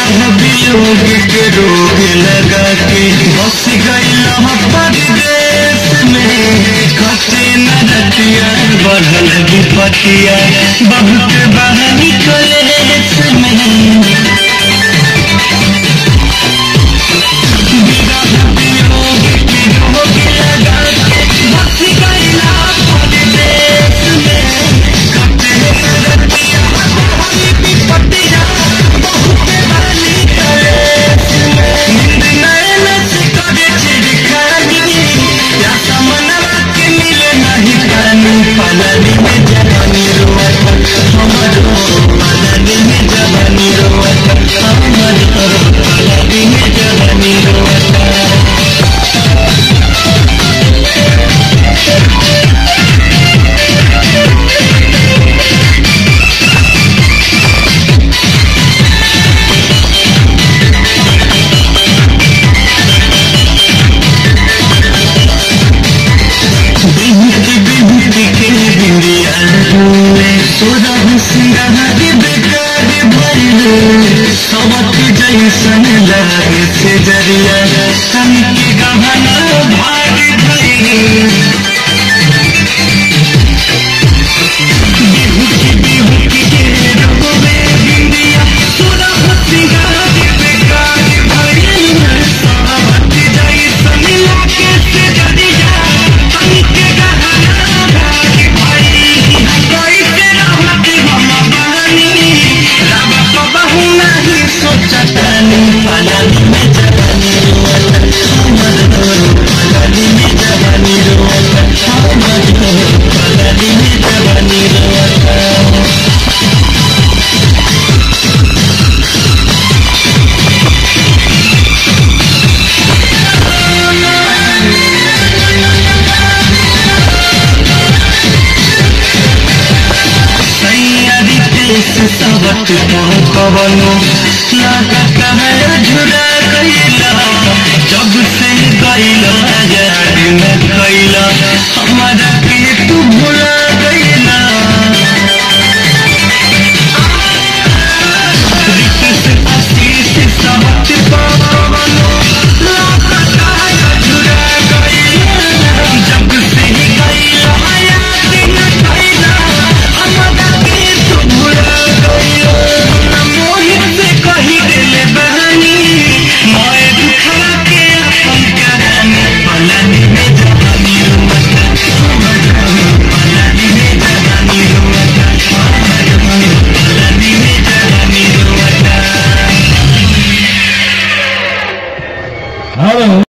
वियोग के रोग लगा के बस गईला परदेश में कटे न रतिया बढ़ल विपतिया बहुत बहानी कलेश में जैसन लागे से जरिया तन के गहना भाग भई बिहुकी के रोवे बिंदिया तोरा सिंगार बेकार भई सावत जैसन लागे से जरिया तन के गहना भाग भई कैसे रहत हम बहनी राम को बहु नहीं सोचतानी पलानी में जवानी रोवत हमर तोरो पलानी में जवानी रोवत हमर तोरो पलानी में जवानी रोवत सैयारी देश सबक कवनो